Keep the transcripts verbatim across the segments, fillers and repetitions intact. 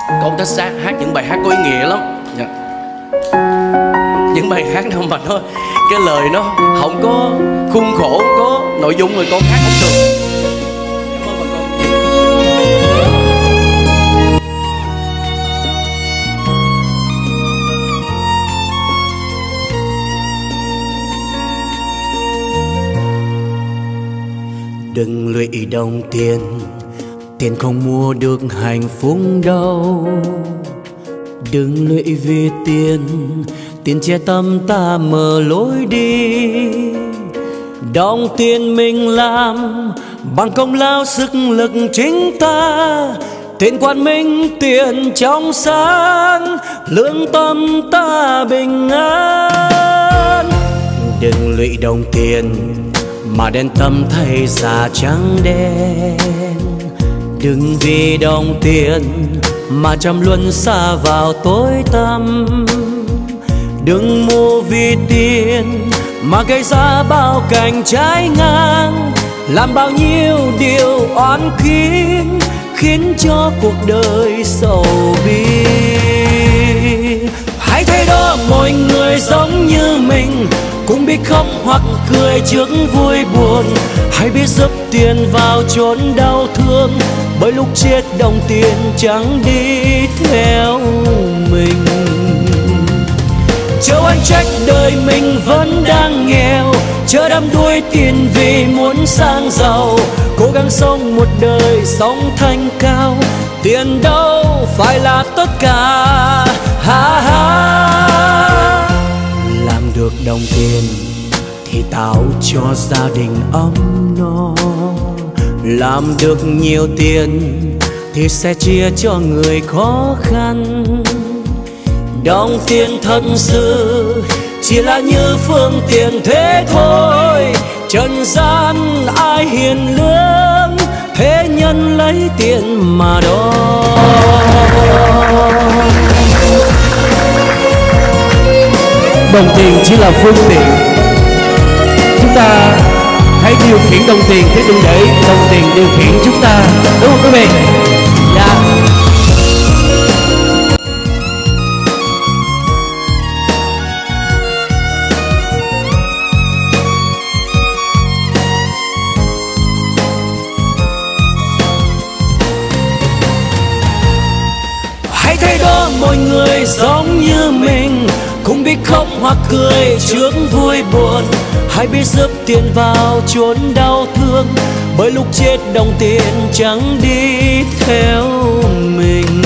Con thích hát, hát những bài hát có ý nghĩa lắm. Dạ. Những bài hát nào mà nó cái lời nó không có khuôn khổ, không có nội dung rồi con hát không được. Cảm ơn bà con. Đừng lụy đồng tiền, tiền không mua được hạnh phúc đâu. Đừng lụy vì tiền, tiền che tâm ta mở lối đi. Đồng tiền mình làm bằng công lao sức lực chính ta. Tiền quán minh tiền trong sáng, lương tâm ta bình an. Đừng lụy đồng tiền mà đen tâm thay già trắng đen. Đừng vì đồng tiền mà trầm luân xa vào tối tăm. Đừng mua vì tiền mà gây ra bao cảnh trái ngang. Làm bao nhiêu điều oán khiến, khiến cho cuộc đời sầu bi. Hãy thấy đó mọi người giống như mình, cũng biết khóc hoặc cười trước vui buồn. Hãy biết giúp tiền vào chốn đau thương, bởi lúc chết đồng tiền chẳng đi theo mình. Chớ anh trách đời mình vẫn đang nghèo, chớ đắm đuối tiền vì muốn sang giàu. Cố gắng sống một đời sống thanh cao, tiền đâu phải là tất cả. Ha ha. Làm được đồng tiền thì tạo cho gia đình ấm no. Làm được nhiều tiền thì sẽ chia cho người khó khăn. Đồng tiền thật sự chỉ là như phương tiện thế thôi. Trần gian ai hiền lương, thế nhân lấy tiền mà đo. Đồng tiền chỉ là phương tiện, chúng ta hãy điều khiển đồng tiền chứ đừng để đồng tiền điều khiển chúng ta, đúng không quý vị? Dạ. Hãy thấy đó mọi người giống như mình, cũng biết khóc hoặc cười trước vui buồn. Hãy biết giúp tiền vào chốn đau thương, bởi lúc chết đồng tiền chẳng đi theo mình.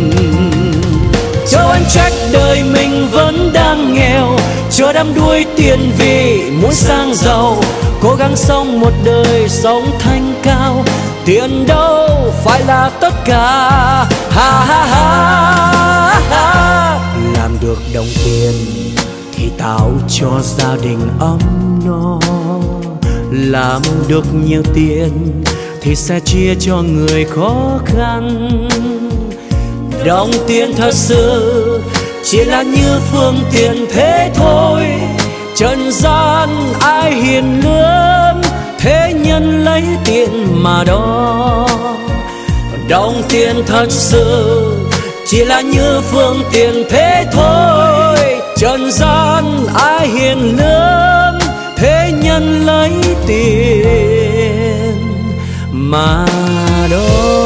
Chớ anh trách đời mình vẫn đang nghèo, chớ đắm đuối tiền vì muốn sang giàu. Cố gắng sống một đời sống thanh cao, tiền đâu phải là tất cả. Ha ha ha ha. Làm được đồng tiền thì tạo cho gia đình ấm no. Làm được nhiều tiền thì sẽ chia cho người khó khăn. Đồng tiền thật sự chỉ là như phương tiện thế thôi. Trần gian ai hiền lương, thế nhân lấy tiền mà đo. Đồng tiền thật sự chỉ là như phương tiện thế thôi. Trần gian ai hiền lương, thế nhân lấy tiền mà đo.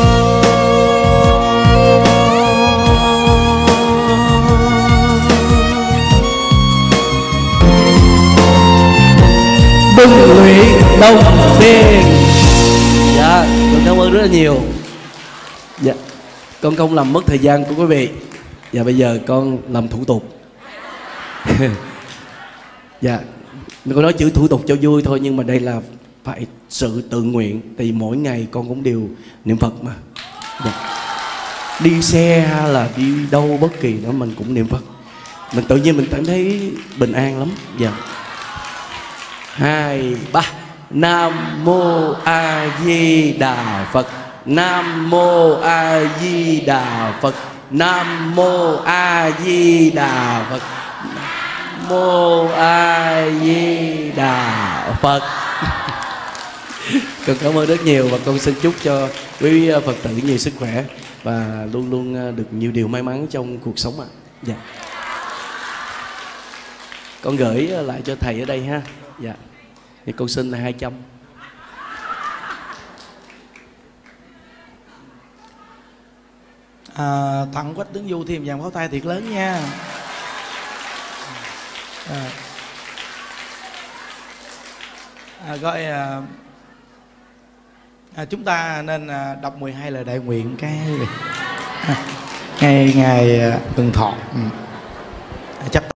Đừng lụy đồng tiền. Dạ, con cảm ơn rất là nhiều. Dạ, con không làm mất thời gian của quý vị. Và bây giờ con làm thủ tục. Dạ, con nói chữ thủ tục cho vui thôi, nhưng mà đây là phải sự tự nguyện. Tại vì mỗi ngày con cũng đều niệm Phật mà. Dạ. Đi xe hay là đi đâu bất kỳ đó mình cũng niệm Phật. Mình tự nhiên mình cảm thấy bình an lắm. Dạ. Hai, ba. Nam Mô A Di Đà Phật. Nam Mô A Di Đà Phật. Nam Mô A Di Đà Phật. Nam Mô A Di Đà Phật. Con cảm ơn rất nhiều và con xin chúc cho quý Phật tử nhiều sức khỏe và luôn luôn được nhiều điều may mắn trong cuộc sống ạ. Dạ. Con gửi lại cho thầy ở đây ha. Dạ. Thì con xin là hai trăm. À, tặng Quách Tướng Du thêm dàn pháo tay thiệt lớn nha. À, à, gọi à, à, chúng ta nên à, đọc mười hai lời đại nguyện cái à, ngày ngày à, mừng thọ. Ừ. À, chấp